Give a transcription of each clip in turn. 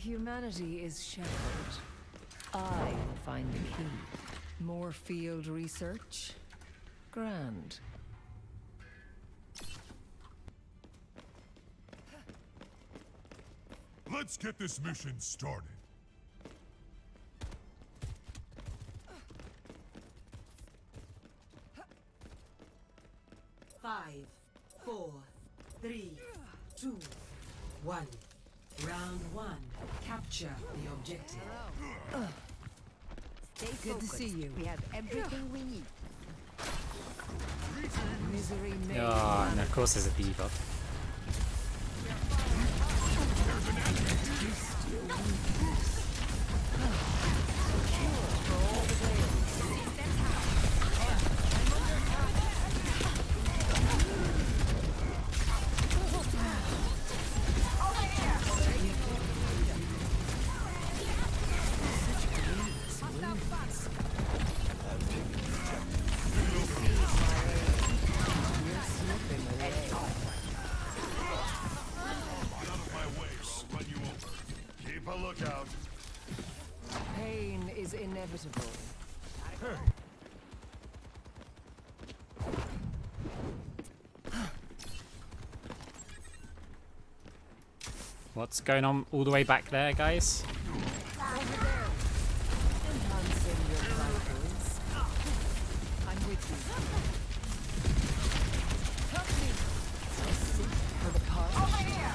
humanity is shackled, I will find the key. More field research? Grand. Let's get this mission started. Five, 4, 3, 2, 1. Round 1. Capture the objective. Stay good focused. to see you. We have everything we need. Misery may Oh, and of course there's a debuff. Pain is inevitable. What's going on all the way back there, guys? Enhancing your vitals. I'm with you. Help me. I sit for the part. Over here.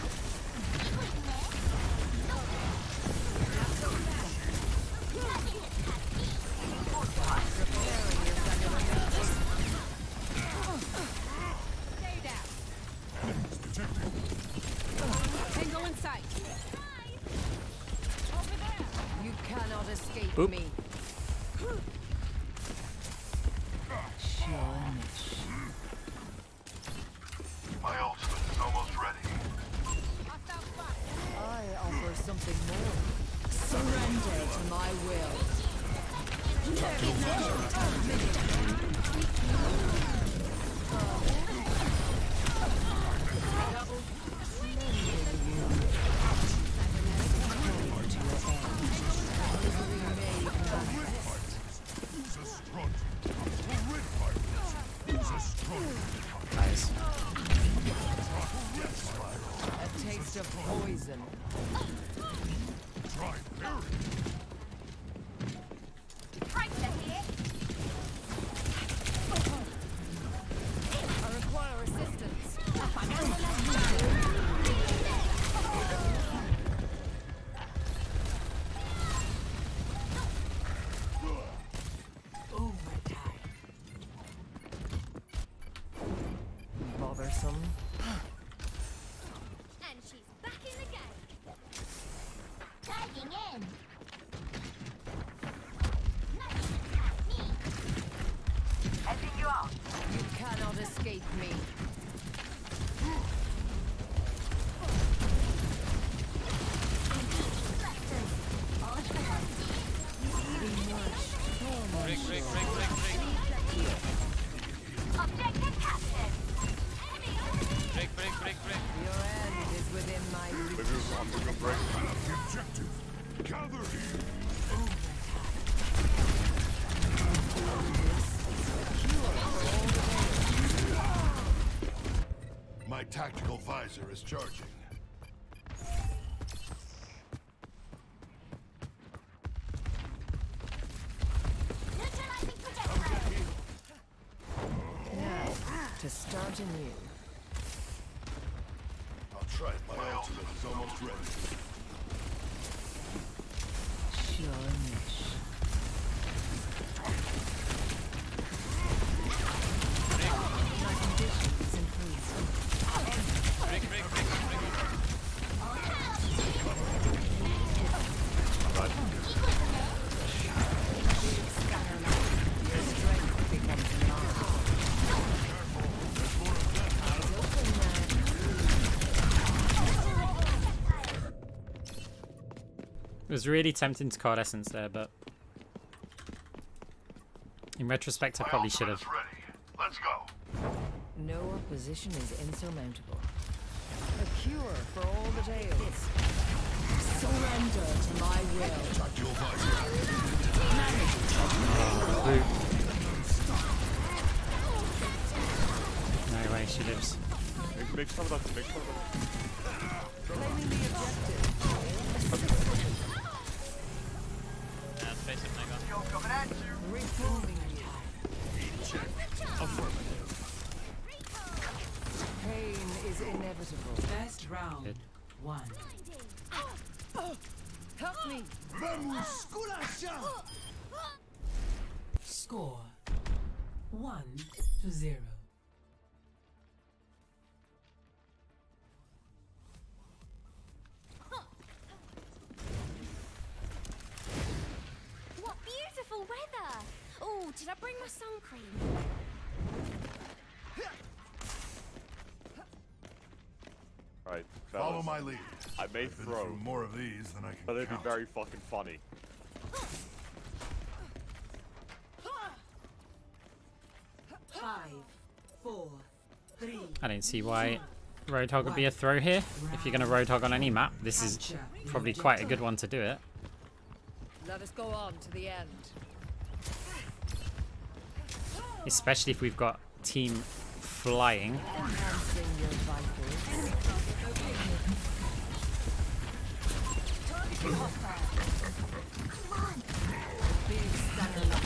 Stay down. Tango in sight. Over there. You cannot escape Oop. me. Shornish. My ultimate is almost ready. Hostile spot. I offer something more. Surrender to my will. Nice. A taste of poison. Try parry. I require assistance. Bothersome. And she's back in the game. Tagging in. Edging you out. You cannot escape me. Break. Objective captured. Break. Your end is within my reach. The objective. Gather here. My tactical visor is charging. Neutralizing projectile. Now, to start anew. I'll try it. My ultimate is almost ready. Shornish. My condition is improved. Break. Your strength becomes mine. Eyes open now. It was really tempting to Coalescence there, but in retrospect I probably should have. Ready. Let's go. No opposition is insurmountable. A cure for all the tales. Surrender to my will. Tactical visor. Boot. No way, she lives. Make some of that. Claiming the objective. Reforming you. Pain is inevitable. First round. Good. 1. Help me. Score 1-0. What beautiful weather! Oh, did I bring my sun cream? Alright, Follow fellas. my lead. I may I've been throw, through more of these than I can but it'd be count. very fucking funny. 5, 4, 3. I don't see why Roadhog would be a throw here. If you're going to Roadhog on any map, this is Capture the probably objective. quite a good one to do it. Let us go on to the end. Especially if we've got team flying. Enhancing your vitals. Big stunner lock.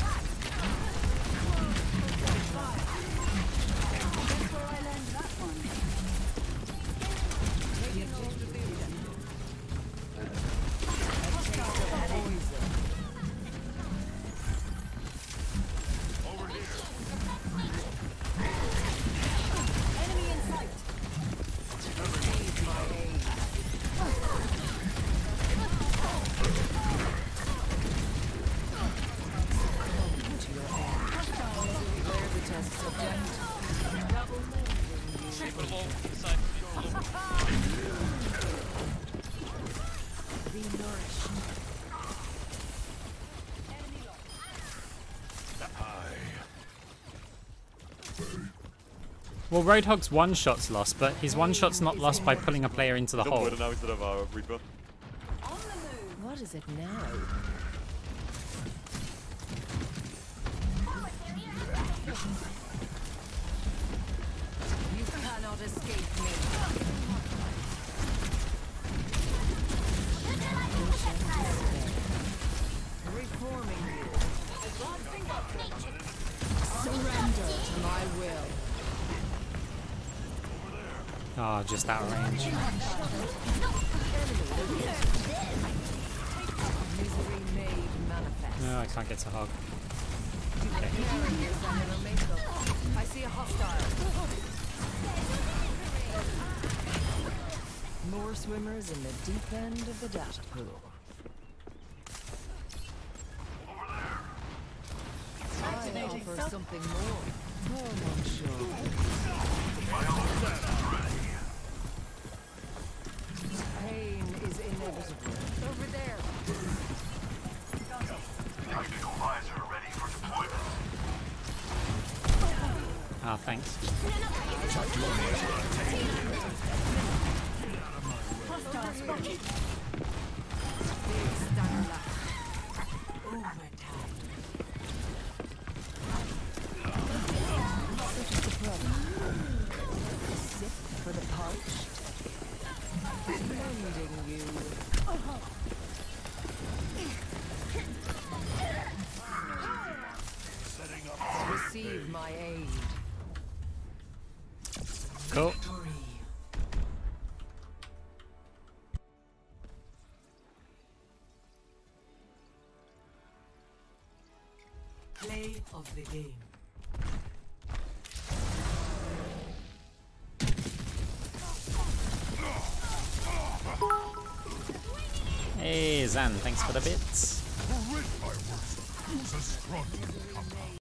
Guess where I learned that one. Taking hold of the objective. Poison. Enemy in sight. Need my aid. To your end. Clear the test subject. Double Be nourished. Well, Roadhog's one shot's lost, but his one shot's not lost by pulling a player into the Don't hole. put it now instead of Reaper. What is it now? You cannot escape me. Reforming you. Surrender to my will. Oh, just out of range. Misery made manifest. No, I can't get to Hog. Preparing your vanilla makeup. I see a hostile. More swimmers in the deep end of the data pool. I offer something more. Oh, monsieur. Pain is inevitable. Over there. Tactical visor ready for deployment. Ah, thanks. Big stunner lock. Overtime. Such is the problem. A sip for the parched. Blending you. Setting up. Receive my aid. Cool. Victory. Play of the game. Hey, Zan, thanks for the bits. For rid fireworks. Use a strong